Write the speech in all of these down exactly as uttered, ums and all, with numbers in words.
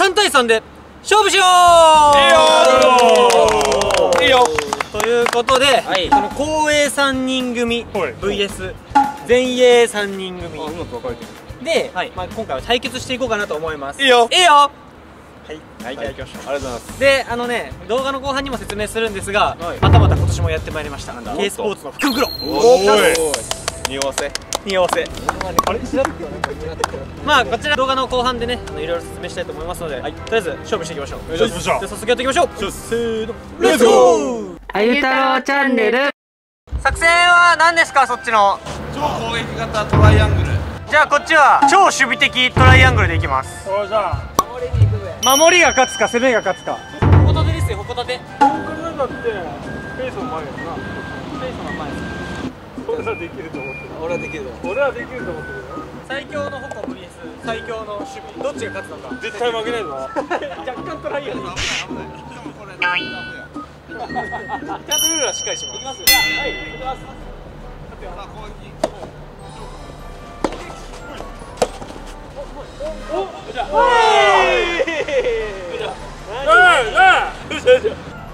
ん対さんで勝負しよう。いいよ。ということで、はい、この後衛さんにん組 ブイエス 前衛さんにん組で、はい、まあ今回は対決していこうかなと思います。いいよ。いいよ。はい、はい、じゃあ行きましょう。ありがとうございます。で、あのね、動画の後半にも説明するんですが、はい、またまた今年もやってまいりました K スポーツの福袋。おお、匂わせ匂わせ。まあこちら動画の後半でね、あのいろいろ説明したいと思いますので、はい、とりあえず勝負していきましょう。じゃあ早速やっていきましょう。せーの、レッツゴー。あゆ太郎チャンネル。作戦は何ですか？そっちの超攻撃型トライアングル。 じゃあこっちは超守備的トライアングルでいきます。お、じゃあ守りに行くぜ。守りが勝つか攻めが勝つか。ほこたてですよ、ほこたて。これだってペースの前やな。ペースの前。俺はできると思ってる。俺はできる。俺はできると思ってるよ。最強のホコ ブイエス 最強の守備、どっちが勝つのか。絶対負けないぞ。若干トライアングル。危ない危ない。しかもこれちゃんとルールはしっかりします。いきますよ。はい、いきます。さあ攻撃。おお、じゃあ。おい。じゃあ。おい、おい。じゃあじゃあ。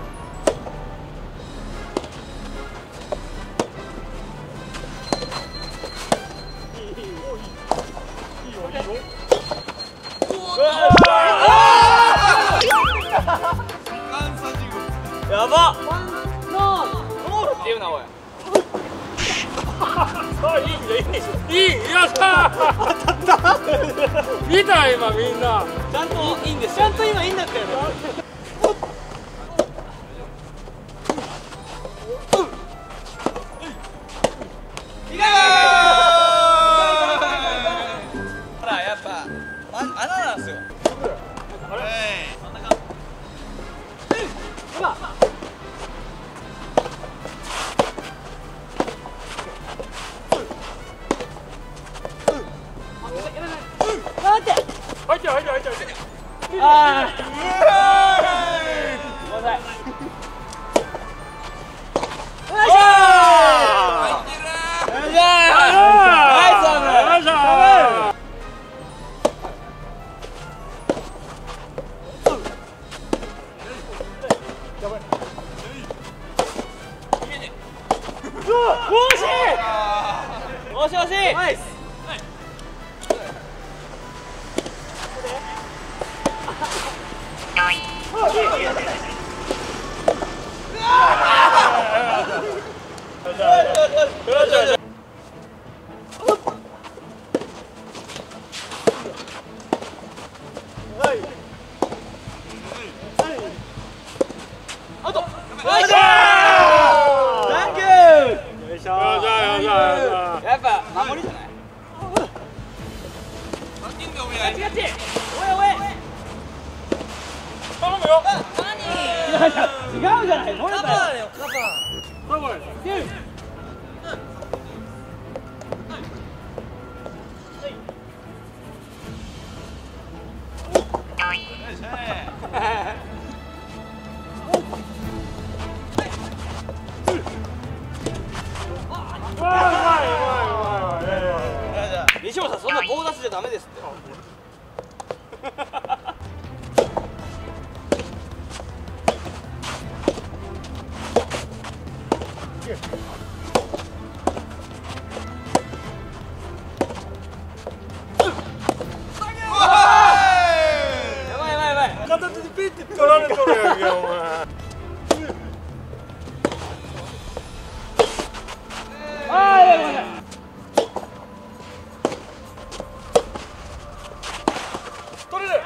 やばっ。っていうなおい。あ、いいね、いい。いい、やったー。当たった。見た今みんな。ちゃんといいんです。ちゃんと今いいんだったよね。いけー。ほらやっぱ穴なんですよ。あれ。真ん中。今。入ってる入ってる入ってる入ってる。ああ。ごめんなさい。よいしょー。入ってる。よいしょー。ナイスサーブ。よいしょー。やばい。うわ、惜しい。惜しい惜しい。ナイス。やっぱ守りじゃない？ガチガチ。おいおい。頼むよ。何？違うじゃない。カバーだよ、カバー。カバー。西本さん、そんな棒出しじゃダメですって。やばいやばいやばい。片手でピッて取られとるやんけお前。ああ、やばいやばい。取れる。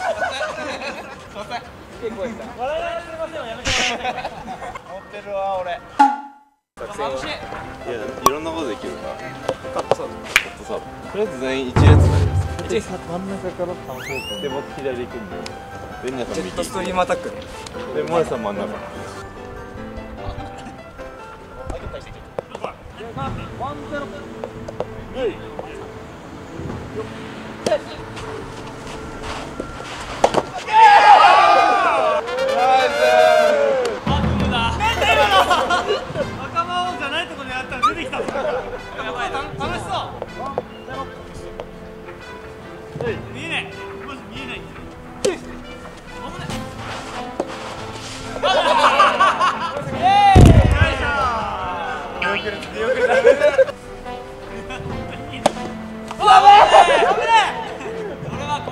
結構いった。笑いながらすみませんはやめてください。持ってるわ俺。眩しい。いや、いろんなことできるから。カットサーブ。カットサーブ。とりあえず全員一列になります。一列。真ん中から倒そうと。で、僕左行くんで。で、皆さん右。ジェットストリームアタックね。で、モエさん真ん中。ワンゼロ。はい。仲間王じゃないところにあったら出てきたぞ。やばい、楽しそう。見えない。マジ見えないんですよ。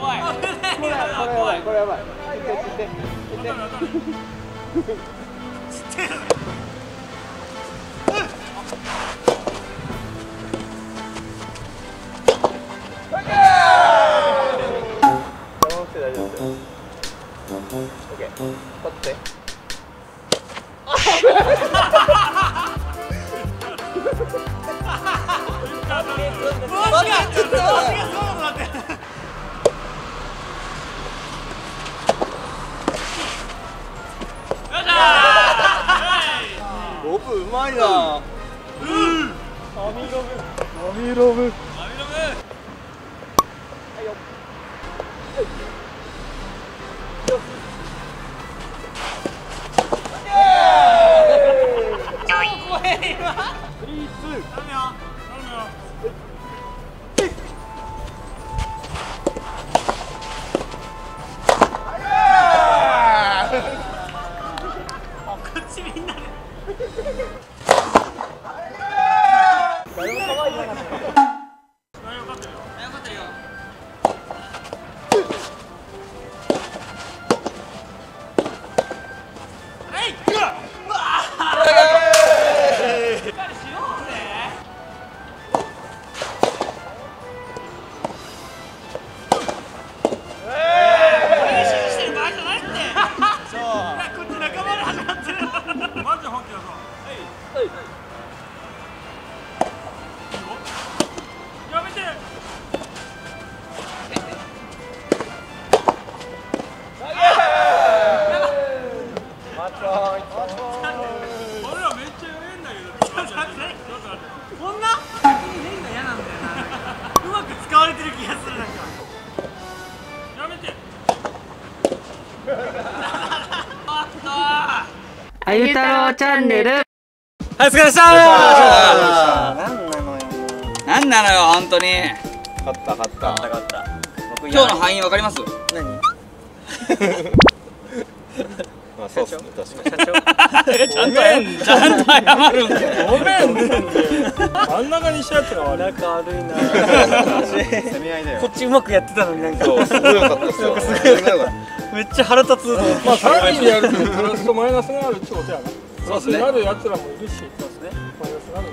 怖い。これこれやばいこれやばい。 ロブうまいな。 アミロブアミロブあゆ太郎チャンネル。 はい、お疲れ様でした。 なんなのよ本当に。 勝った勝った勝った今日の範囲わかります？ 何？ まあそうっすね、確かに。 社長。 ちゃんとちゃんと謝るんだよ。 ごめん。真ん中にしたやつが悪い。仲悪いな。 攻め合いだよ。 こっちうまくやってたのになんか。 そう、すごい良かったですよ。すごい良かった。 めっちゃ腹立つ。 まあさんにんでやるとプラスとマイナスがあるってことやな。 そうですね。 なるやつらもいるし。 そうですね。 マイナスがある。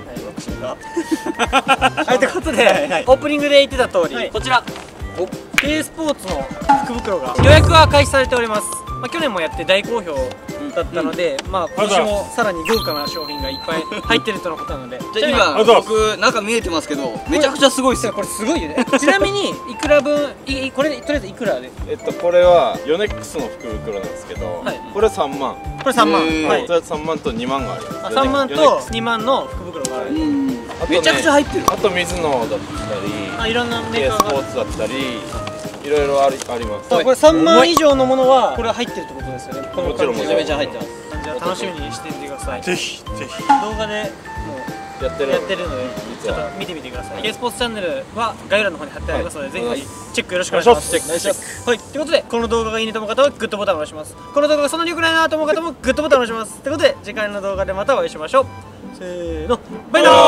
はい、ということで、オープニングで言ってた通り、こちら K スポーツの福袋が予約が開始されております。まあ、去年もやって大好評だったので、まあ今年もさらに豪華な商品がいっぱい入ってるとのことなので、 じゃあ今僕中見えてますけど、めちゃくちゃすごいっすよ。 これすごいよね。ちなみにいくら分、いこれとりあえずいくらで？ えっとこれはヨネックスの福袋なんですけど、これさんまん。 これさんまん。 はい。さんまんとにまんがあります。 さんまんとにまんの福袋がある。 めちゃくちゃ入ってる。 あと水野だったり、 あ、いろんなメ K ーカーが。 スポーツだったり、いろいろありあります。 これさんまん以上のものはこれ入ってるってことですよね。 もちろんめちゃめちゃ入ってます。 じゃあ楽しみにしてみてください。 ぜひぜひ動画でもうやってるやってるのでちょっと見てみてください。 K スポーツチャンネルは概要欄の方に貼ってありますので、ぜひチェックよろしくお願いします。チェックお願いします。はい、ということでこの動画がいいねと思う方はグッドボタンを押します。この動画がそんなに良くないなと思う方もグッドボタンを押します。ということで次回の動画でまたお会いしましょう。せーの、バイバーイ。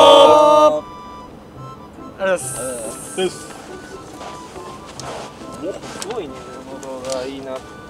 ありがとうございます。 です。 すごいね、 この動画いいな。